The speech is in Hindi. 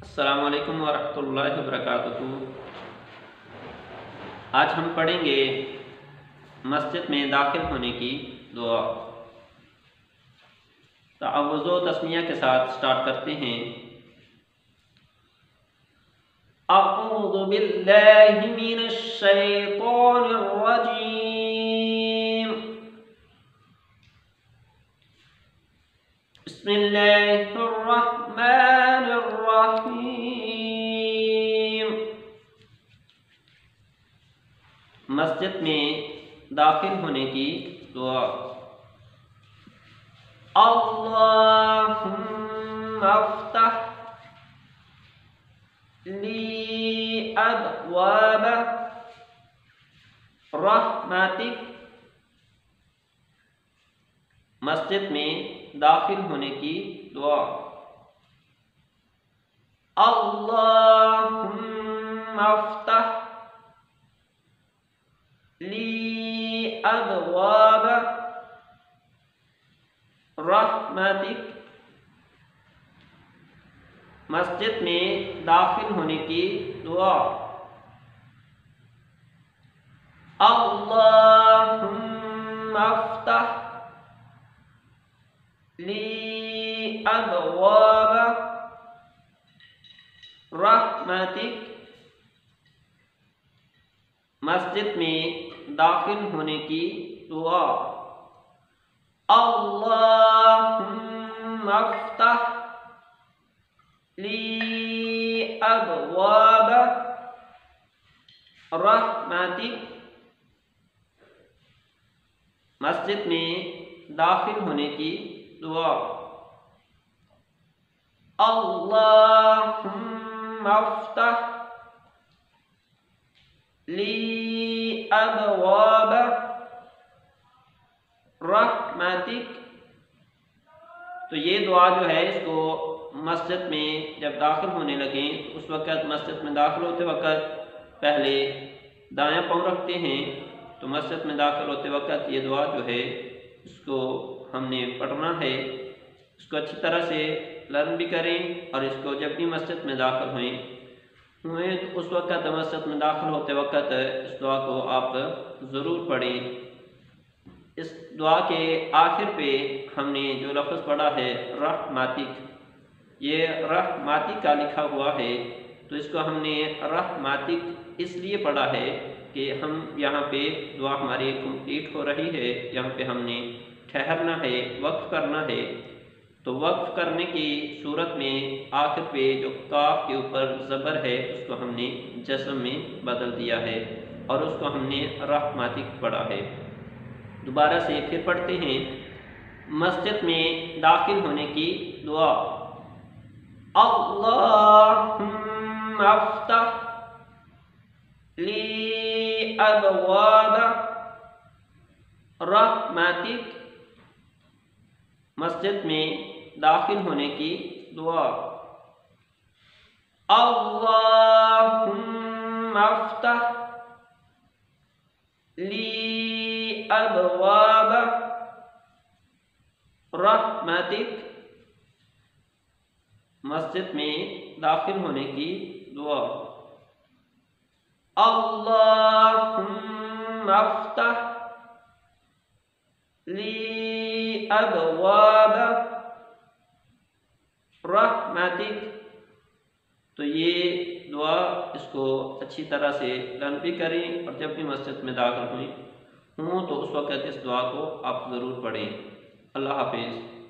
अस्सलामु अलैकुम वरहमतुल्लाहि वबरकातुहू। आज हम पढ़ेंगे मस्जिद में दाखिल होने की दुआ। तअव्वुज़ व तस्मिया के साथ स्टार्ट करते हैं। अऊज़ु बिल्लाहि मिनश शैतानिर रजीम। बिस्मिल्लाहिर रहमानिर रहीम। मस्जिद में दाखिल होने की दुआ। अल्लाहुम्मा अफ्तह ली अबवाब रहमतिक। मस्जिद में दाखिल होने की दुआ। अल्लाहुम्मा अफ्तह ली अबवाब रहमतिक। मस्जिद में दाखिल होने की दुआ। अल्लाहुम्मा अफ्तह ली अबवाब रहमतिक। मस्जिद में दाखिल होने की दुआ। अल्लाहुम्मा अफ्तह ली अबवाब रहमतिक। मस्जिद में दाखिल होने की दुआ। अल्लाहुम्मा अफ्तह ली अबवाब रहमतिक। तो ये दुआ जो है इसको मस्जिद में जब दाखिल होने लगे तो उस वक़्त मस्जिद में दाखिल होते वक़्त पहले दायां पाँव रखते हैं। तो मस्जिद में दाखिल होते वक़्त ये दुआ जो है इसको हमने पढ़ना है। इसको अच्छी तरह से लर्न भी करें और इसको जब भी मस्जिद में दाखिल हुए तो उस वक़्त मस्जिद में दाखिल होते वक़्त इस दुआ को आप ज़रूर पढ़ें। इस दुआ के आखिर पे हमने जो लफ्ज़ पढ़ा है रहमतिक, ये रहमतिक का लिखा हुआ है। तो इसको हमने रहमतिक इसलिए पढ़ा है कि हम यहाँ पे दुआ हमारी कंप्लीट हो रही है, यहाँ पे हमने ठहरना है, वक्फ करना है। तो वक्फ करने की सूरत में आखिर पे जो काफ के ऊपर ज़बर है उसको हमने जस्म में बदल दिया है और उसको हमने रहमतिक पढ़ा है। दोबारा से फिर पढ़ते हैं। मस्जिद में दाखिल होने की दुआ। अल्लाहुम्मा अफ्तह ली अबवाब रहमतिक। मस्जिद में दाखिल होने की दुआ। अल्लाहुम्मा अफ्तह ली अबवाब रहमतिक। मस्जिद में दाखिल होने की दुआ। अल्लाहुम्मा अफ्तह ली अबवाब रहमतिक। तो ये दुआ इसको अच्छी तरह से लर्न भी करें और जब भी मस्जिद में दाखिल हुई तो उस वक़्त इस दुआ को आप ज़रूर पढ़ें। अल्लाह हाफिज़।